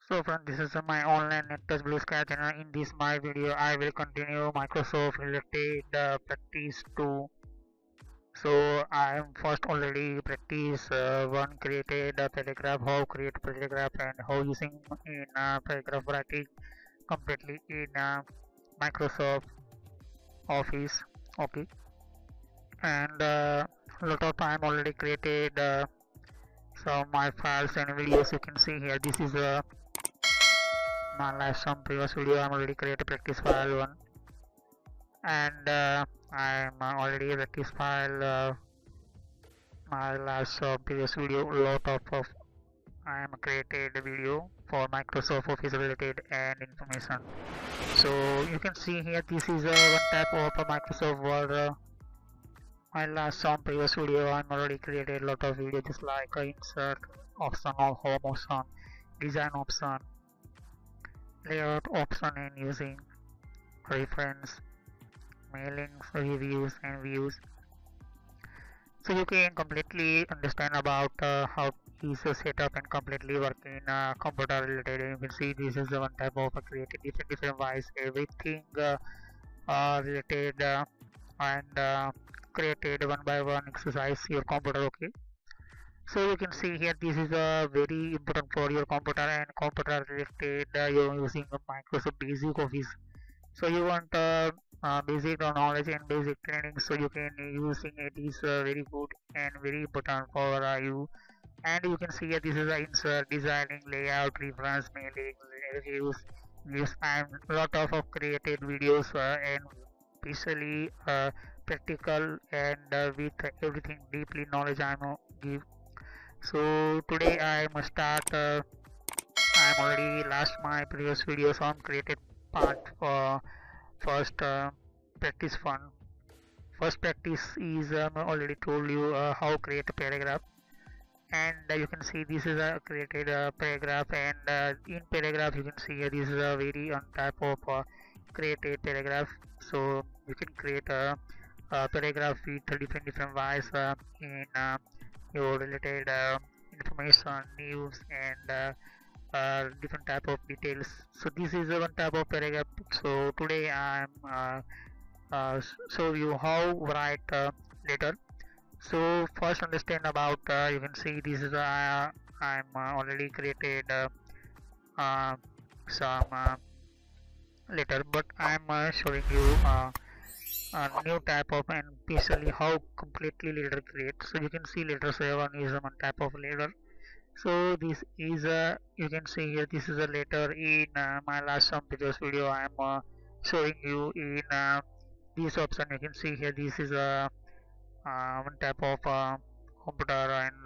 So friends, this is my online NetTouch Blue Sky channel. In this my video, I will continue Microsoft related practice 2. So I am first already practice one created a paragraph, how create paragraph and how using in paragraph writing completely in Microsoft Office. Okay, and lot of time already created some my files and videos. You can see here. This is my last some previous video. I'm already created practice file one, and I'm already practice file my last previous video. Lot of I am created a video for Microsoft Office related and information. So you can see here this is one type of Microsoft Word. My last some previous video I'm already created a lot of videos just like insert option or home option, design option, layout option and using reference, mailings, reviews and views. So you can completely understand about how is set up and completely work in computer related. You can see this is one type of created different wise everything related and created one by one exercise your computer. Okay, so you can see here this is very important for your computer and computer related you're using Microsoft Basic Office. So you want basic knowledge and basic training, so you can using it is very good and very important for you. And you can see here this is insert, designing, layout, reference, mailing, reviews, views, and lot of created videos and especially practical and with everything deeply knowledge I am give. So today I must start. I'm already last my previous videos on created part first practice fun. First practice is I already told you how create a paragraph, and you can see this is a created paragraph, and in paragraph you can see this is a very on type of created paragraph. So you can create a paragraph with different ways in your related information, news, and different type of details. So this is one type of paragraph. So today I'm show you how write letter. So first understand about you can see this is I'm already created uh, some letter, but I'm showing you a new type of and especially how completely letter create. So you can see letter 7 is one type of letter. So this is a you can see here this is a letter in my last some videos video I am showing you in this option. You can see here this is a one type of computer, and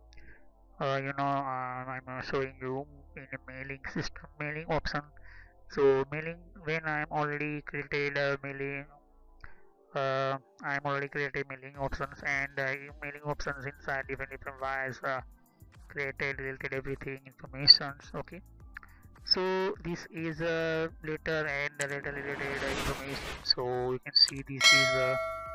I'm showing you in a mailing system mailing option. So mailing when I'm already created mailing I'm already created mailing options, and mailing options inside different ways created related everything informations. Okay, so this is a letter and the letter related information. So you can see this is a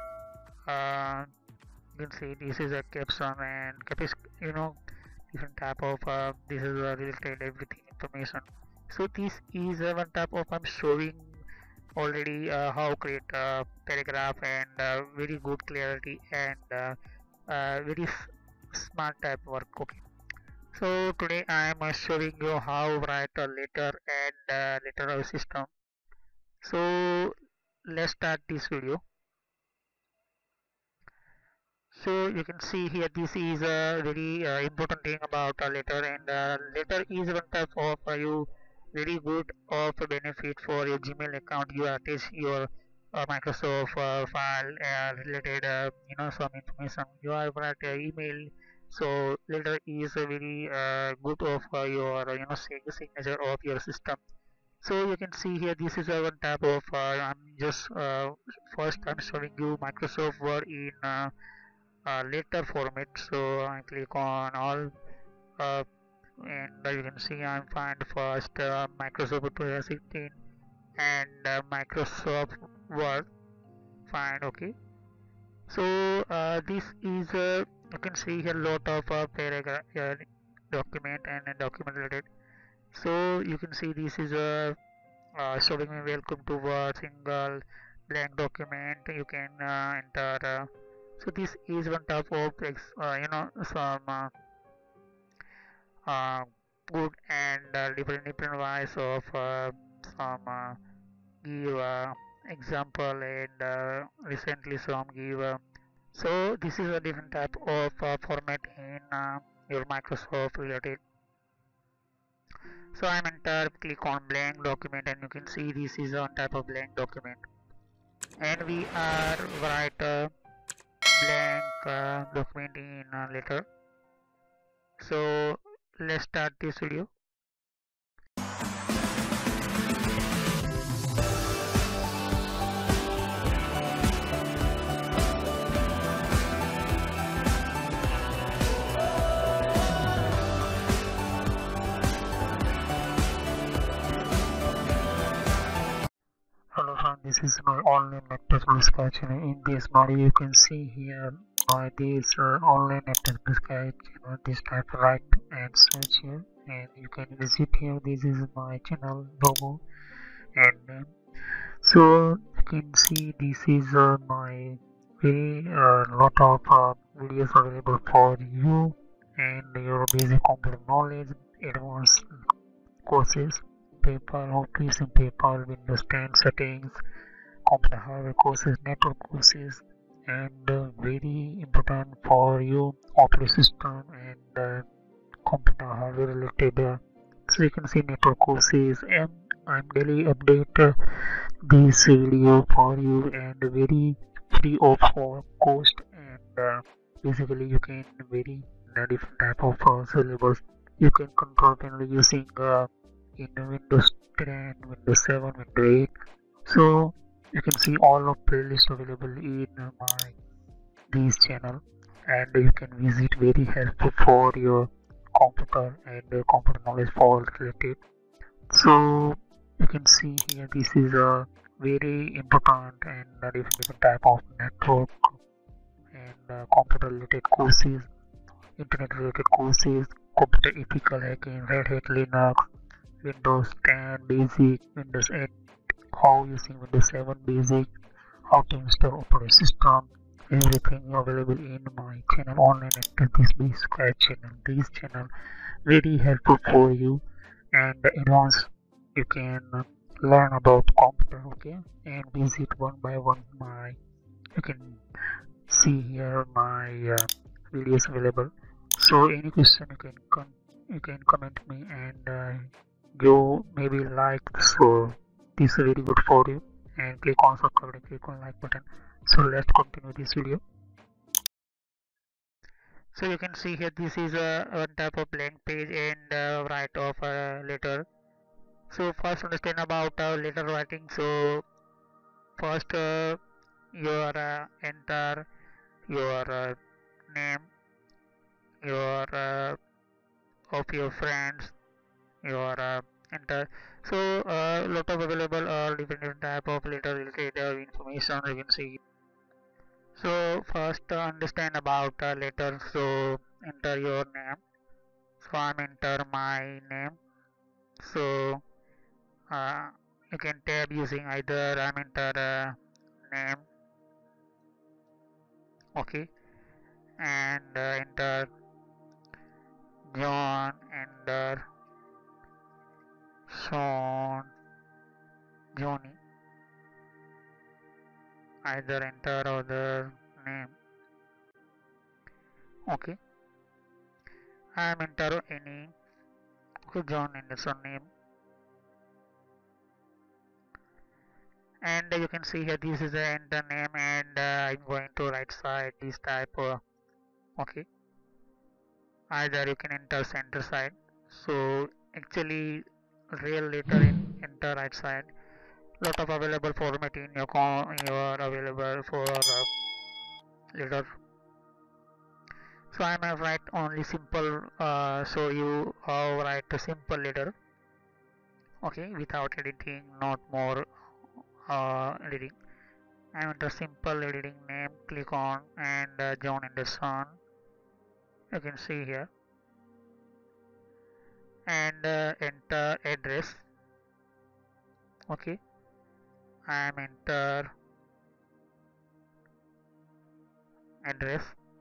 you can see this is a caption and you know different type of this is related everything information. So this is one type of I'm showing already how create a paragraph, and very good clarity and very smart type work. Okay, so today I am showing you how write a letter and letter system. So let's start this video. So you can see here this is a very important thing about a letter, and letter is one type of you very good of benefit for your Gmail account. You attach your Microsoft file related some information. You are write email. So letter is a very good of your signature of your system. So you can see here this is a one type of I'm just first I'm showing you Microsoft Word in letter format. So I click on all uh, and you can see I'm find first Microsoft 2016 and Microsoft Word find. Okay, so this is you can see here lot of paragraph document and document related. So you can see this is a showing me welcome to a single blank document. You can enter. So this is one type of some uh, good and different ways of some give example and recently some give so this is a different type of format in your Microsoft related. So I'm enter click on blank document and you can see this is one type of blank document and we are write a blank document in a letter. So let's start this video. Hello friends, this is my online network sketch. In this module you can see here my this online network sketch, this type right and search here and you can visit here. This is my channel logo and so you can see this is my very lot of videos available for you and your basic computer knowledge, advanced courses, PayPal, how to use in PayPal, Windows 10 settings, computer hardware courses, network courses, and very important for you operating system and computer hardware related. So you can see network courses and I'm daily update this video for you and very free of cost and basically you can very different type of syllabus you can control panel using in Windows 10, Windows 7, Windows 8. So you can see all of playlist available in my this channel and you can visit very helpful for your computer and computer knowledge for related. So you can see here this is a very important and different type of network and computer related courses, internet related courses, computer ethical hacking, Red Hat Linux, Windows 10 basic, Windows 8, how using Windows 7 basic, how to install operating system, everything available in my channel online at this basic scratch channel. This channel very helpful for you and advanced you can learn about computer, okay, and visit one by one my you can see here my videos available. So any question you can comment me and you maybe like, so this is very good for you and click on subscribe and click on like button. So let's continue this video. So you can see here this is a one type of blank page and write of a letter. So first understand about letter writing. So first your enter your name, your of your friends, your enter. So lot of available different type of letter related information you can see. So first understand about letter. So enter your name. So I'm enter my name. So you can tab using either I'm enter name, okay, and enter John, enter Sean, Johnny, either enter other name, okay. I'm enter any, okay, John Anderson name, and you can see here this is the enter name and I'm going to right side this type okay, either you can enter center side. So actually real letter in enter right side, lot of available format in your available for letter. So I am write only simple so you write a simple letter, okay, without editing, not more editing. I enter simple editing name, click on and John Anderson, you can see here, and enter Okay, I am enter address.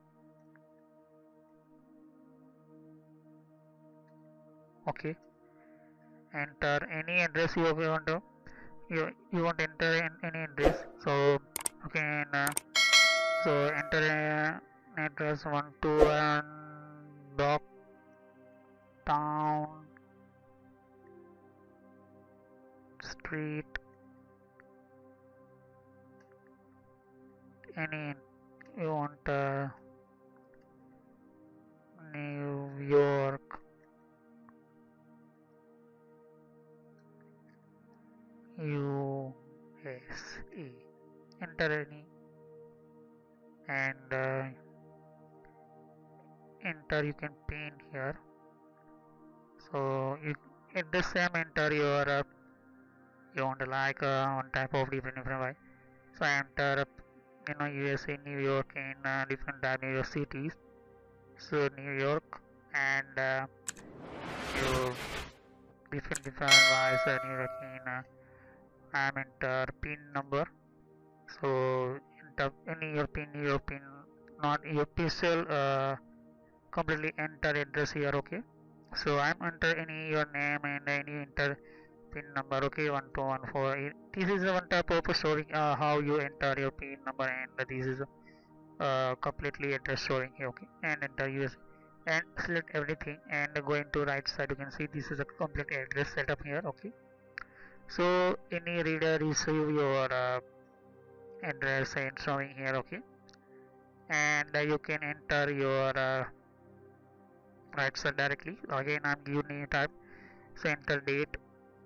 Okay, enter any address you want to you want to enter any address. So okay, so enter address 121 Dock Town Street, any you want New York, USA. Enter any and enter you can pin here. So you at the same enter your you want to like one type of different way. So I enter USA, New York in different type New York cities. So New York and you different wise New York in I am enter pin number. So enter any your pin not your official completely enter address here. Okay, so I'm enter any your name and any enter pin number. Okay, 1214. This is one type of showing how you enter your pin number, and this is completely address showing here. Okay, and enter US and select everything and going to right side. You can see this is a complete address setup here. Okay, so any reader receive your address and showing here. Okay, and you can enter your right side directly. Again, I'm giving type. So enter date.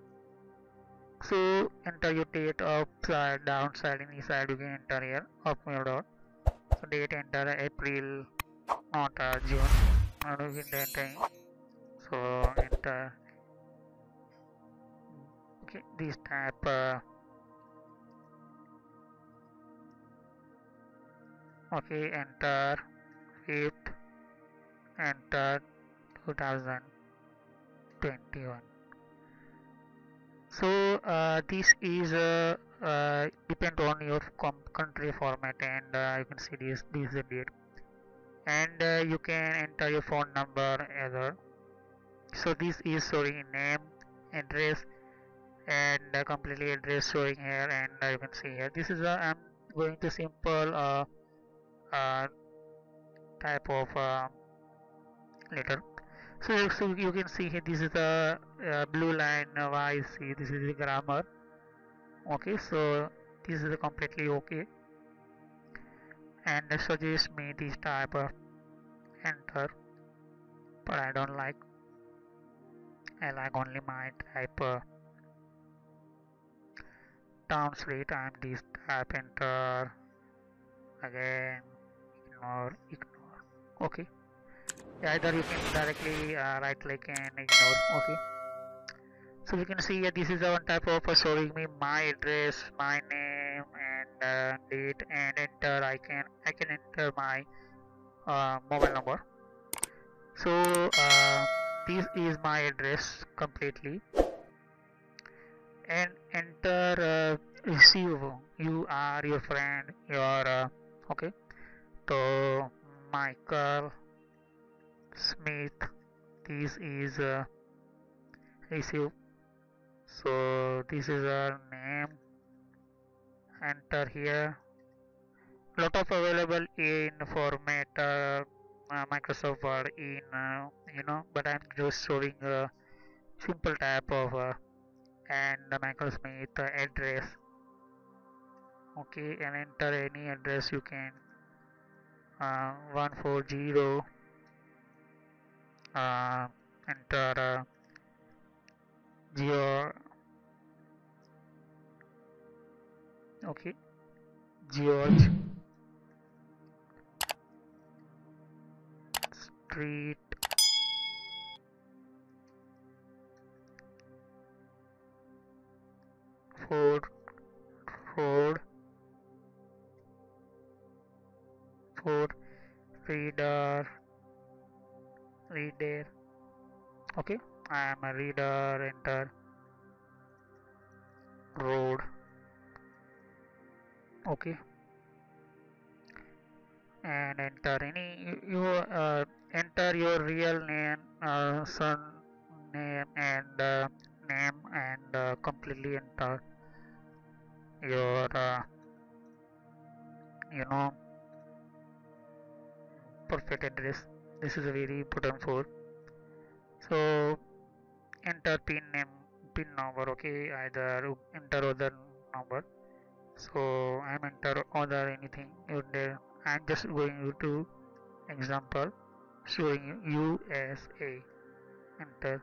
So enter your date upside, downside, inside. You can enter here up your dot. So date enter April, not June. You can enter. So enter. Okay, this type. Okay, enter 5th. Enter 2021. So this is depend on your country format, and you can see this is the date, and you can enter your phone number either. So this is showing name, address, and completely address showing here, and you can see here. This is I'm going to simple uh, type of letter. So you can see here this is the blue line. I see this is the grammar. Okay, so this is completely okay, and suggest me this type of enter, but I don't like. I like only my type town street. I'm this type enter again. Ignore. Okay. Either you can directly right click and ignore. Okay. So you can see this is the one type of showing me my address, my name, and date, and enter. I can enter my mobile number. So this is my address completely, and enter receive. You are your friend. Your okay. So Michael Smith. This is receive. So this is our name. Enter here. Lot of available in format Microsoft Word in but I'm just showing a simple type of and the Microsoft address. Okay, and enter any address you can 140 enter Geo. Okay, George Street, Ford Ford Ford reader. Okay, I am a reader. Enter. road. Okay, and enter enter your real name, son name, and name, and completely enter your you know perfect address. This is very important for. So enter pin number. Okay, either enter other number. So I'm enter other anything in there. I'm just going to example showing USA. Enter.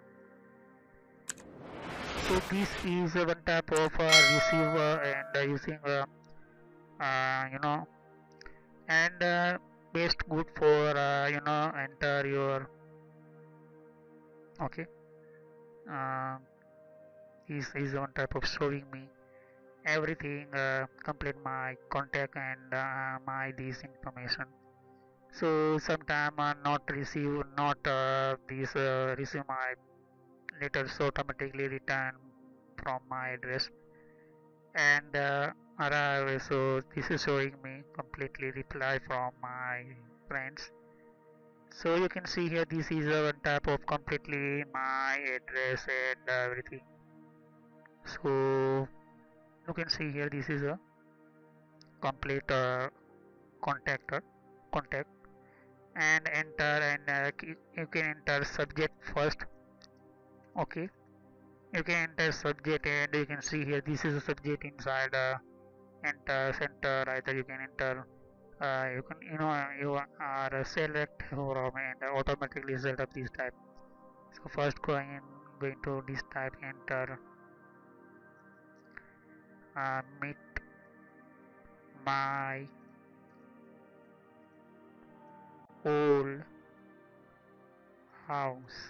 So this is one type of receiver and using you know and best good for enter your okay. Uh, this is one type of showing me everything complete my contact and my this information. So sometime not receive not this receive my letters automatically return from my address and arrive. So this is showing me completely reply from my friends. So you can see here this is one type of completely my address and everything. So you can see here this is a complete contact and enter and you can enter subject first. Okay, you can enter subject and you can see here this is a subject inside enter center. Either you can enter you can you are select from and automatically set up this type. So first going to this type enter meet my old house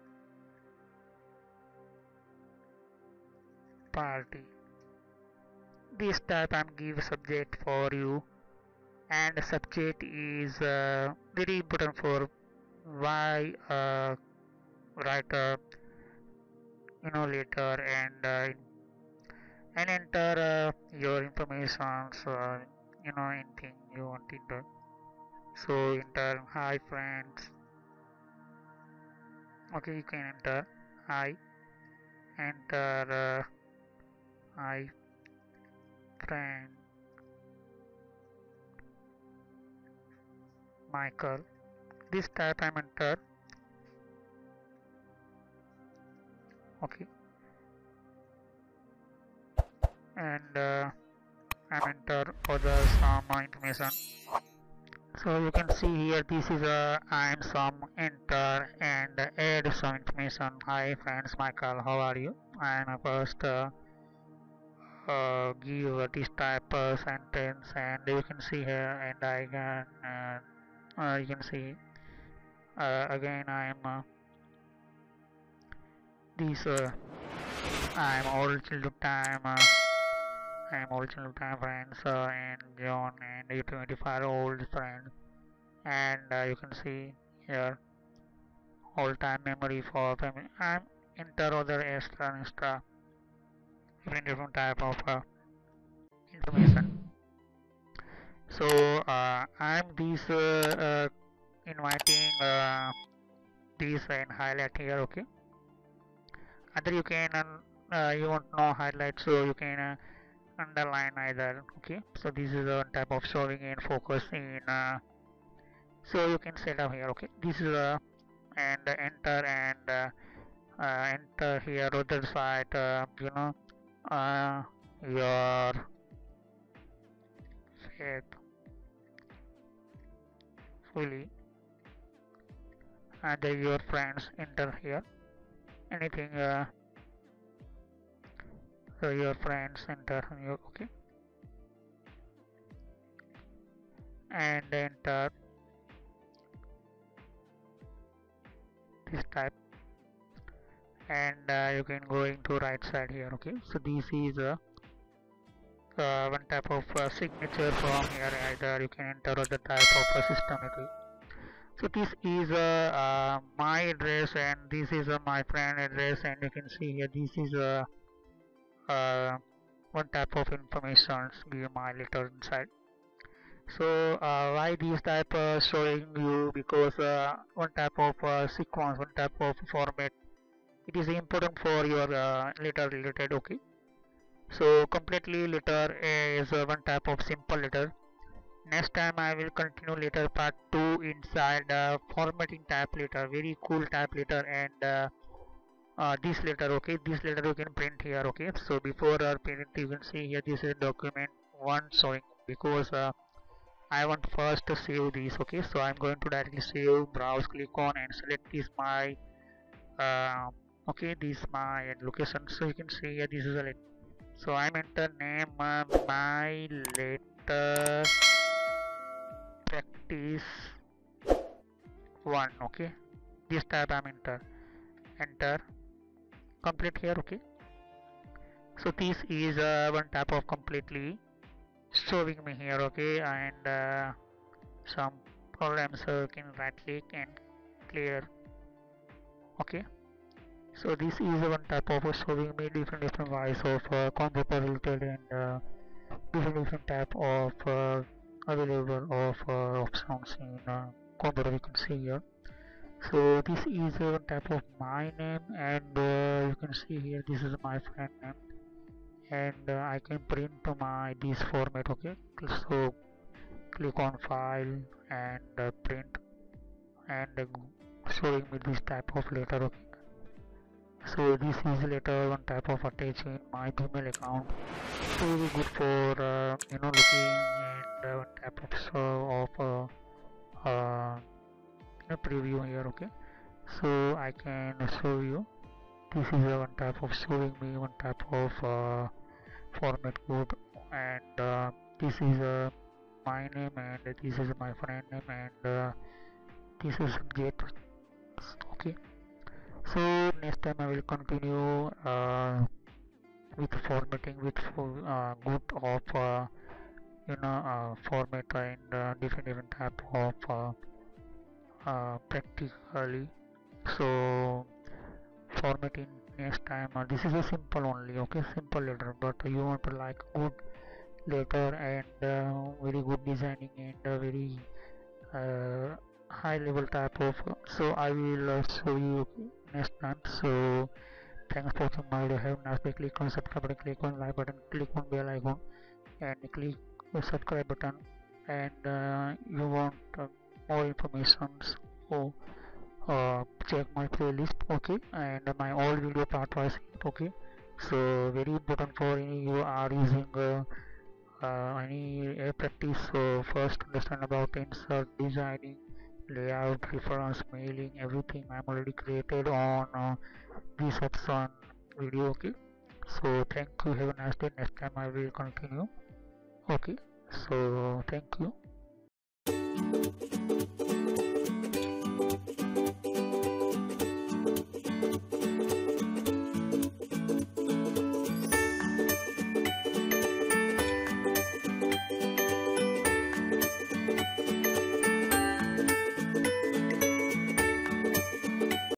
party. This type I'm give subject for you and subject is very important for why write a later and enter your information. So anything you want to enter. So enter hi friends. Okay, you can enter hi, enter hi friend Michael. This type I'm enter. Okay, and I'm enter other some information. So you can see here this is a I'm some enter and add some information. Hi friends, Michael, how are you? I'm a first give this type of sentence and you can see here and I can you can see again I am this I'm old childhood time I'm old childhood time friends and John and you 25 old friends and you can see here all time memory for family. I'm enter other extra different type of information. So I'm this inviting this and highlight here. Okay, either you can you want no highlight, so you can underline either. Okay, so this is one type of showing and focus in so you can set up here. Okay, this is and enter and enter here other side your faith fully and your friends enter here anything so your friends enter here. Okay, and enter this type and you can go into right side here. Okay, so this is one type of signature from here. Either you can enter other type of systematic. So this is my address and this is my friend address and you can see here this is one type of information give my letter inside. So why this type showing you, because one type of sequence, one type of format, it is important for your letter related. Okay, so completely letter is one type of simple letter. Next time I will continue letter part 2 inside formatting type letter, very cool type letter. And this letter, okay, this letter you can print here. Okay, so before print you can see here, this is document 1 showing, because I want first to save this. Okay, so I'm going to directly save, browse, click on and select this my uh, okay, this my location. So you can see here, this is a letter. So I'm enter name my letter practice 1. Okay, this type I'm enter complete here. Okay, so this is one type of completely showing me here. Okay, and some problems can right click and clear. Okay, so this is one type of showing me different ways of computer related, and different type of available of options in computer you can see here. So this is one type of my name, and you can see here, this is my friend name, and I can print my this format. Okay, so click on file and print, and showing me this type of letter. Okay, so this is letter one type of attach in my Gmail account, so very good for looking, and one type of show of preview here. Okay, so I can show you, this is one type of showing me one type of format code, and this is my name, and this is my friend name, and this is get. Okay, so next time I will continue with formatting with good of format, and different type of practically. So formatting next time, this is a simple only. Okay, simple letter, but you want to like good letter, and very good designing, and very high level type of. So I will show you next time. So thanks for watching my video. Have a nice day. Click on subscribe button, click on like button, click on bell icon, and click the subscribe button. And you want more information, so check my playlist. Okay, and my old video part was it. Okay, so very important for any you are using any practice. So first understand about insert, designing, layout, reference, mailing, everything I'm already created on this option video. Okay, so thank you. Have a nice day. Next time I will continue. Okay, so thank you.